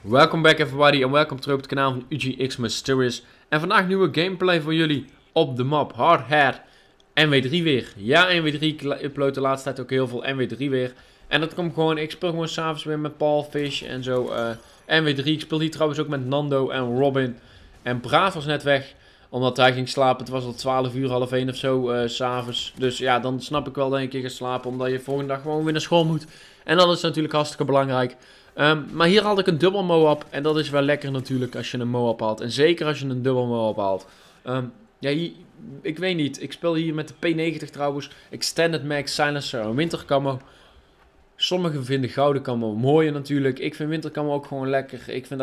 Welcome back everybody en welkom terug op het kanaal van UGX Mysterious. En vandaag nieuwe gameplay voor jullie op de map Hardhat NW3 weer. Ja, NW3, ik upload de laatste tijd ook heel veel NW3 weer. En dat komt gewoon, ik speel gewoon s'avonds weer met Paul, Fish en zo NW3. Ik speel hier trouwens ook met Nando en Robin. En Braaf was net weg, omdat hij ging slapen. Het was al 12 uur, half 1 of zo s'avonds. Dus ja, dan snap ik wel dat je een keer gaat slapen, omdat je volgende dag gewoon weer naar school moet. En dat is natuurlijk hartstikke belangrijk. Maar hier had ik een dubbel Moab en dat is wel lekker natuurlijk als je een Moab haalt. En zeker als je een dubbel Moab haalt. Ja, ik weet niet. Ik speel hier met de P90 trouwens. Extended Max Silencer en wintercamo. Sommigen vinden gouden camo mooier natuurlijk. Ik vind wintercamo ook gewoon lekker.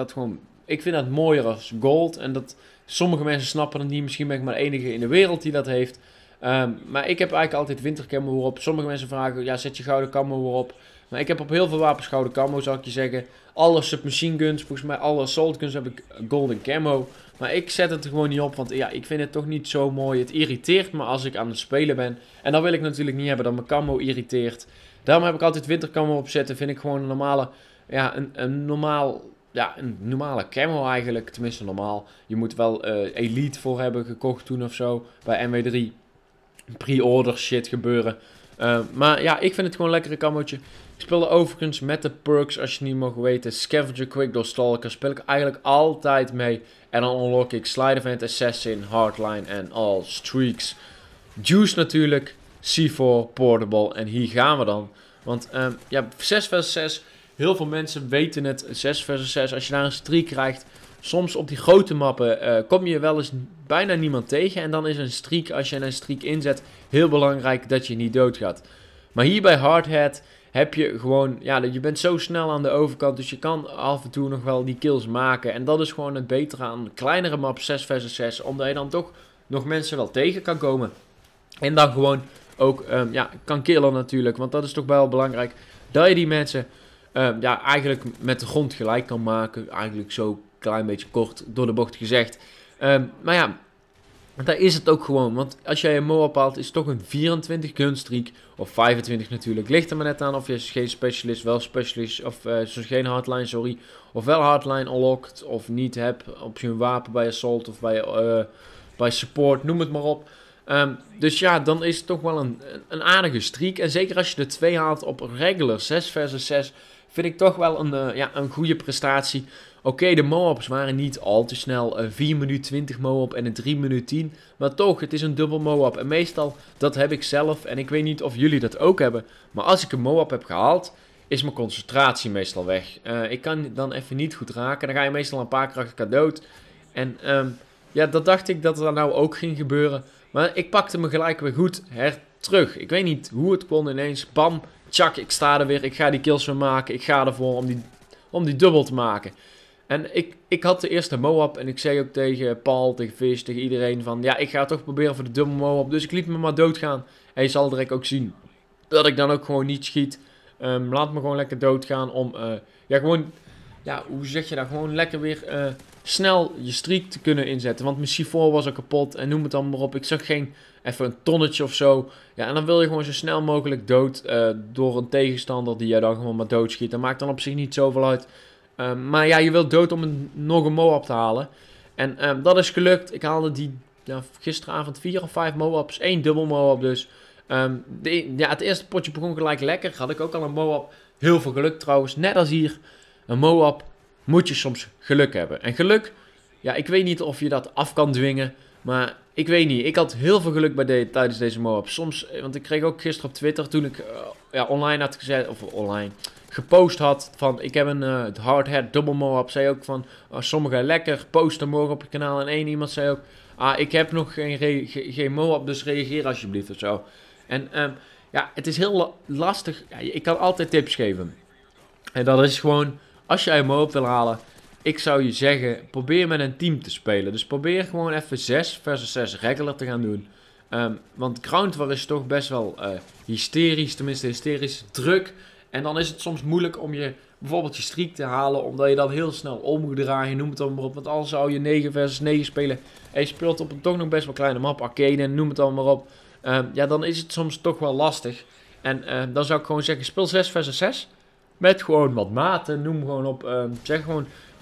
Ik vind dat mooier als gold. En dat sommige mensen snappen het niet. Misschien ben ik maar de enige in de wereld die dat heeft. Maar ik heb eigenlijk altijd wintercamo erop. Sommige mensen vragen, ja, zet je gouden camo erop. Maar ik heb op heel veel wapens gouden camo, zou ik je zeggen. Alle submachine guns, volgens mij alle assault guns heb ik golden camo. Maar ik zet het er gewoon niet op, want ja, ik vind het toch niet zo mooi. Het irriteert me als ik aan het spelen ben. En dat wil ik natuurlijk niet hebben, dat mijn camo irriteert. Daarom heb ik altijd wintercamo opzetten. Vind ik gewoon een normale, ja, een normale camo eigenlijk. Tenminste normaal. Je moet wel Elite voor hebben gekocht toen of zo, bij MW3. Pre-order shit gebeuren. Maar ja, ik vind het gewoon een lekkere camootje. Ik speelde overigens met de perks, als je niet mag weten. Scavenger, Quickdraw, Stalker speel ik eigenlijk altijd mee. En dan unlock ik Slide Event, Assassin, Hardline en all streaks. Juice natuurlijk, C4, Portable en hier gaan we dan. Want ja, 6 vs 6, heel veel mensen weten het, 6 vs 6, als je daar een streak krijgt. Soms op die grote mappen kom je wel eens bijna niemand tegen. En dan is een streak, als je een streak inzet, heel belangrijk dat je niet doodgaat. Maar hier bij Hardhat heb je gewoon, ja, je bent zo snel aan de overkant. Dus je kan af en toe nog wel die kills maken. En dat is gewoon het betere aan kleinere maps 6 vs 6. Omdat je dan toch nog mensen wel tegen kan komen. En dan gewoon ook ja, kan killen natuurlijk. Want dat is toch wel belangrijk. Dat je die mensen ja, eigenlijk met de grond gelijk kan maken. Eigenlijk zo klein beetje kort door de bocht gezegd. Maar ja, daar is het ook gewoon. Want als jij een Moab haalt, is het toch een 24 gun streak. Of 25 natuurlijk. Ligt er maar net aan of je geen specialist, wel specialist. Of geen hardline, sorry. Of wel hardline unlocked. Of niet hebt op je wapen bij assault. Of bij support. Noem het maar op. Dus ja, dan is het toch wel een aardige streak. En zeker als je de 2 haalt op regular 6 vs 6. Vind ik toch wel een goede prestatie. Oké, de Moabs waren niet al te snel. 4 minuut 20 Moab en een 3 minuut 10. Maar toch, het is een dubbel Moab. En meestal, dat heb ik zelf. En ik weet niet of jullie dat ook hebben. Maar als ik een Moab heb gehaald, is mijn concentratie meestal weg. Ik kan dan even niet goed raken. Dan ga je meestal een paar keer achter elkaar dood. En ja, dat dacht ik dat er nou ook ging gebeuren. Maar ik pakte me gelijk weer goed terug. Ik weet niet hoe het kon ineens. Bam, tjak, ik sta er weer. Ik ga die kills weer maken. Ik ga ervoor om die dubbel te maken. En ik had de eerste Moab en ik zei ook tegen Paul, tegen Fish, tegen iedereen van... Ja, ik ga toch proberen voor de dubbel Moab. Dus ik liet me maar doodgaan. En je zal direct ook zien dat ik dan ook gewoon niet schiet. Laat me gewoon lekker doodgaan om... ja, gewoon... Ja, hoe zeg je dat? Gewoon lekker weer snel je streak te kunnen inzetten. Want mijn C4 was al kapot en noem het dan maar op. Ik zag geen... Even een tonnetje of zo. Ja, en dan wil je gewoon zo snel mogelijk dood door een tegenstander die jij dan gewoon maar doodschiet. Dat maakt dan op zich niet zoveel uit. Maar ja, je wilt dood om nog een Moab te halen. En dat is gelukt. Ik haalde gisteravond 4 of 5 Moabs. 1 dubbel Moab dus. Ja, het eerste potje begon gelijk lekker. Had ik ook al een Moab. Heel veel geluk trouwens. Net als hier. Een Moab moet je soms geluk hebben. En geluk, ja, ik weet niet of je dat af kan dwingen. Maar ik weet niet. Ik had heel veel geluk tijdens deze Moab. Soms, want ik kreeg ook gisteren op Twitter toen ik online had gezet. Of online... gepost had van ik heb een Hardhat dubbel Moab, zei ook van sommigen lekker, post hem morgen op je kanaal en één iemand zei ook ik heb nog geen Moab, dus reageer alsjeblieft of zo. En ja, het is heel lastig, ja, ik kan altijd tips geven en dat is gewoon, als jij een Moab wil halen, ik zou je zeggen, probeer met een team te spelen, dus probeer gewoon even 6 versus 6 regular te gaan doen. Want Ground War is toch best wel hysterisch, tenminste hysterisch druk. En dan is het soms moeilijk om je bijvoorbeeld je streak te halen. Omdat je dan heel snel om moet draaien. Noem het dan maar op. Want al zou je 9 versus 9 spelen. En je speelt op een toch nog best wel kleine map. Arcade, noem het dan maar op. Ja, dan is het soms toch wel lastig. En dan zou ik gewoon zeggen. Speel 6 versus 6. Met gewoon wat maten. Noem gewoon op. Zeg gewoon.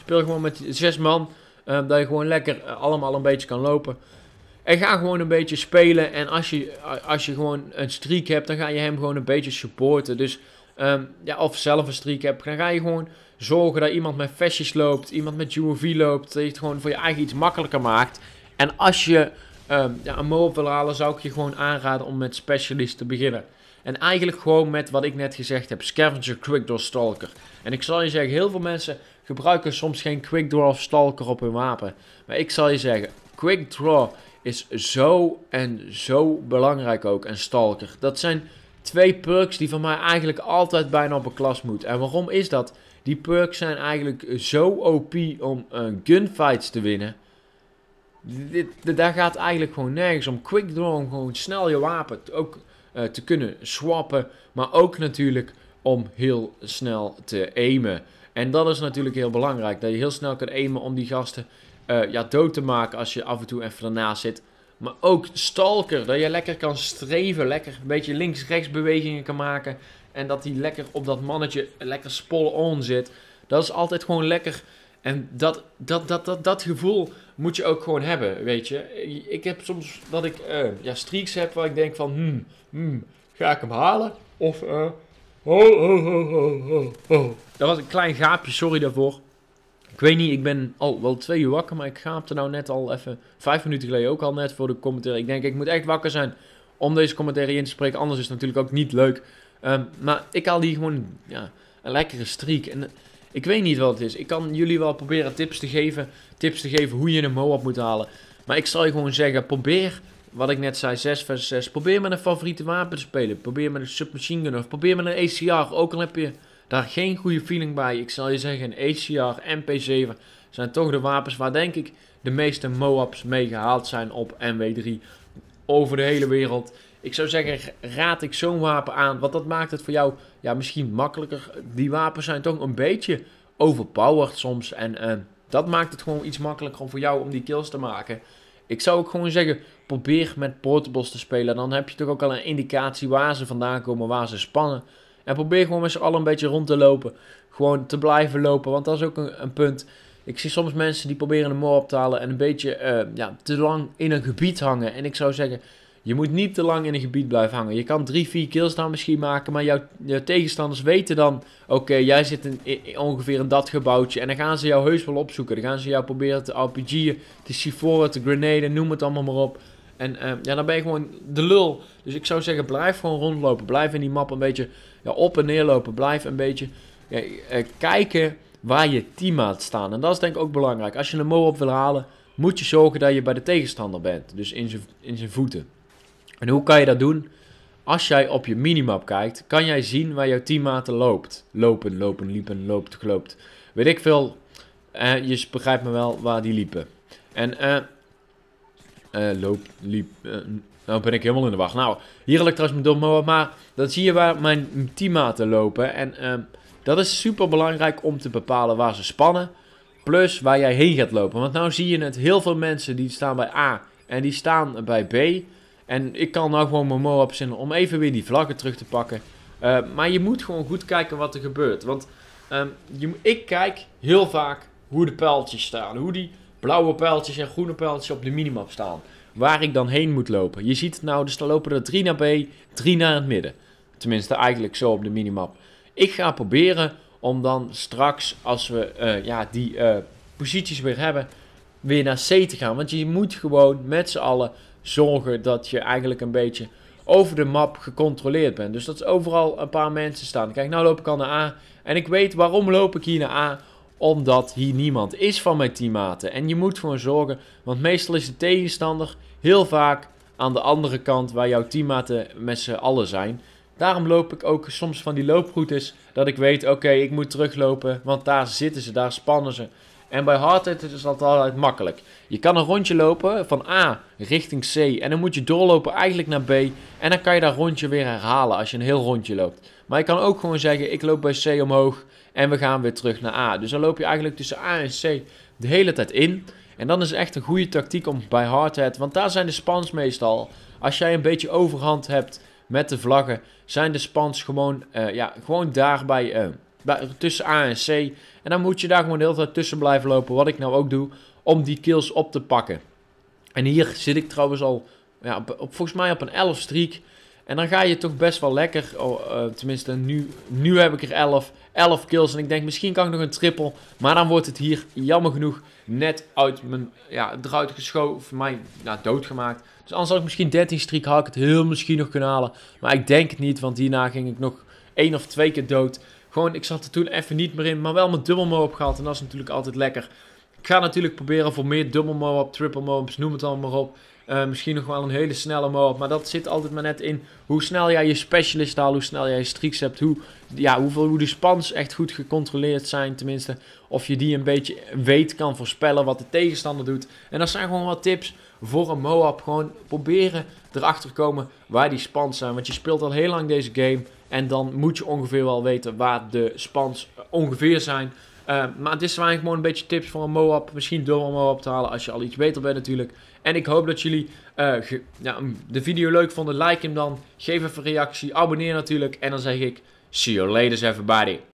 Speel gewoon met 6 man. Dat je gewoon lekker allemaal een beetje kan lopen. En ga gewoon een beetje spelen. En als je gewoon een streak hebt, dan ga je hem gewoon een beetje supporten. Dus, of zelf een streak hebt, dan ga je gewoon zorgen dat iemand met vestjes loopt, iemand met UAV loopt. Dat je het gewoon voor je eigen iets makkelijker maakt. En als je een MOAB wil halen, zou ik je gewoon aanraden om met Specialist te beginnen. En eigenlijk gewoon met wat ik net gezegd heb, Scavenger, Quickdraw, Stalker. En ik zal je zeggen, heel veel mensen gebruiken soms geen Quickdraw of Stalker op hun wapen. Maar ik zal je zeggen, Quickdraw is zo en zo belangrijk ook. En Stalker, dat zijn 2 perks die van mij eigenlijk altijd bijna op een klas moeten. En waarom is dat? Die perks zijn eigenlijk zo OP om gunfights te winnen. Daar gaat eigenlijk gewoon nergens om. Quickdraw om gewoon snel je wapen ook te kunnen swappen. Maar ook natuurlijk om heel snel te aimen. En dat is natuurlijk heel belangrijk. Dat je heel snel kan aimen om die gasten dood te maken als je af en toe even ernaast zit. Maar ook Stalker. Dat je lekker kan streven. Lekker een beetje links-rechts bewegingen kan maken. En dat hij lekker op dat mannetje lekker spot-on zit. Dat is altijd gewoon lekker. En dat gevoel moet je ook gewoon hebben, weet je. Ik heb soms dat ik streaks heb waar ik denk van... ga ik hem halen? Of... Dat was een klein gaapje, sorry daarvoor. Ik weet niet, ik ben al wel 2 uur wakker, maar ik gaapte nou net al even 5 minuten geleden ook al net voor de commentaar. Ik denk, ik moet echt wakker zijn om deze commentaar in te spreken, anders is het natuurlijk ook niet leuk. Maar ik haal hier gewoon een lekkere streak. En ik weet niet wat het is. Ik kan jullie wel proberen tips te geven hoe je een MOAB moet halen. Maar ik zal je gewoon zeggen, probeer, wat ik net zei, 6 versus 6. Probeer met een favoriete wapen te spelen. Probeer met een submachine gun of probeer met een ACR. Ook al heb je daar geen goede feeling bij. Ik zal je zeggen, een ACR en P7 zijn toch de wapens waar denk ik de meeste MOABs mee gehaald zijn op MW3 over de hele wereld. Ik zou zeggen, raad ik zo'n wapen aan, want dat maakt het voor jou misschien makkelijker. Die wapens zijn toch een beetje overpowered soms en dat maakt het gewoon iets makkelijker om voor jou om die kills te maken. Ik zou ook gewoon zeggen, probeer met portables te spelen. Dan heb je toch ook al een indicatie waar ze vandaan komen, waar ze spannen. En probeer gewoon met z'n allen een beetje rond te lopen. Gewoon te blijven lopen, want dat is ook een punt. Ik zie soms mensen die proberen een MOAB te halen en een beetje te lang in een gebied hangen. En ik zou zeggen, je moet niet te lang in een gebied blijven hangen. Je kan 3-4 kills dan misschien maken, maar jouw tegenstanders weten dan... Oké, jij zit ongeveer in dat gebouwtje en dan gaan ze jou heus wel opzoeken. Dan gaan ze jou proberen te RPG'en, te C4'en, te grenaden, noem het allemaal maar op. En dan ben je gewoon de lul. Dus ik zou zeggen, blijf gewoon rondlopen. Blijf in die map een beetje op en neer lopen. Blijf een beetje kijken waar je teammates staan. En dat is denk ik ook belangrijk. Als je een MOAB wil halen, moet je zorgen dat je bij de tegenstander bent. Dus in zijn voeten. En hoe kan je dat doen? Als jij op je minimap kijkt, kan jij zien waar jouw teammaten loopt. Liepen, loopt. Weet ik veel. Je begrijpt me wel waar die liepen. En nou ben ik helemaal in de wacht. Nou, hier had ik trouwens mijn MOAB, maar dan zie je waar mijn teammaten lopen. En dat is super belangrijk om te bepalen waar ze spannen. Plus waar jij heen gaat lopen. Want nou zie je het, heel veel mensen die staan bij A en die staan bij B. En ik kan nou gewoon mijn MOAB zinnen om even weer die vlaggen terug te pakken. Maar je moet gewoon goed kijken wat er gebeurt. Want ik kijk heel vaak hoe de pijltjes staan. Hoe die blauwe pijltjes en groene pijltjes op de minimap staan. Waar ik dan heen moet lopen. Je ziet het nou, dus dan lopen er 3 naar B, 3 naar het midden. Tenminste eigenlijk zo op de minimap. Ik ga proberen om dan straks, als we die posities weer hebben, weer naar C te gaan. Want je moet gewoon met z'n allen zorgen dat je eigenlijk een beetje over de map gecontroleerd bent. Dus dat er overal een paar mensen staan. Kijk, nou loop ik al naar A. En ik weet waarom loop ik hier naar A. Omdat hier niemand is van mijn teammaten. En je moet gewoon zorgen, want meestal is de tegenstander heel vaak aan de andere kant waar jouw teammaten met z'n allen zijn. Daarom loop ik ook soms van die looproutes dat ik weet, oké, ik moet teruglopen, want daar zitten ze, daar spannen ze. En bij hardheid is dat altijd makkelijk. Je kan een rondje lopen van A richting C en dan moet je doorlopen eigenlijk naar B. En dan kan je dat rondje weer herhalen als je een heel rondje loopt. Maar je kan ook gewoon zeggen, ik loop bij C omhoog en we gaan weer terug naar A. Dus dan loop je eigenlijk tussen A en C de hele tijd in. En dan is het echt een goede tactiek om bij hardhead, want daar zijn de spans meestal. Als jij een beetje overhand hebt met de vlaggen, zijn de spans gewoon, gewoon daar tussen A en C. En dan moet je daar gewoon de hele tijd tussen blijven lopen, wat ik nou ook doe, om die kills op te pakken. En hier zit ik trouwens al, ja, volgens mij op een 11 streak. En dan ga je toch best wel lekker. Tenminste, nu heb ik er 11 kills. En ik denk, misschien kan ik nog een triple. Maar dan wordt het hier, jammer genoeg, net uit mijn, ja, eruit geschoven. Mij doodgemaakt. Dus anders had ik misschien 13 streak, had ik het heel misschien nog kunnen halen. Maar ik denk het niet, want hierna ging ik nog 1 of 2 keer dood. Gewoon, ik zat er toen even niet meer in. Maar wel mijn dubbel mo-op gehad. En dat is natuurlijk altijd lekker. Ik ga natuurlijk proberen voor meer dubbel mo-op, triple mo-ops, noem het allemaal maar op. Misschien nog wel een hele snelle mo-op. Maar dat zit altijd maar net in hoe snel jij je specialist haalt. Hoe snel jij je streaks hebt. Hoe de spans echt goed gecontroleerd zijn. Tenminste, of je die een beetje kan voorspellen wat de tegenstander doet. En dat zijn gewoon wat tips voor een mo-op. Gewoon proberen erachter te komen waar die spans zijn. Want je speelt al heel lang deze game. En dan moet je ongeveer wel weten waar de spans ongeveer zijn. Maar het is eigenlijk gewoon een beetje tips voor een mo-op. Misschien dubbel mo-op te halen als je al iets beter bent natuurlijk. En ik hoop dat jullie de video leuk vonden. Like hem dan. Geef even een reactie. Abonneer natuurlijk. En dan zeg ik, see you later everybody.